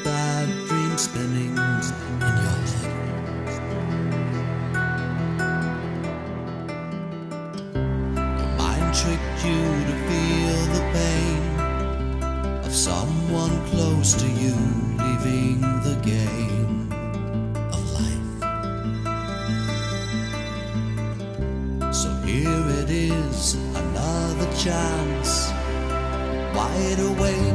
bad dreams spinning in your head. Your mind tricked you to feel the pain of someone close to you leaving the game of life. So here it is, another chance, wide awake.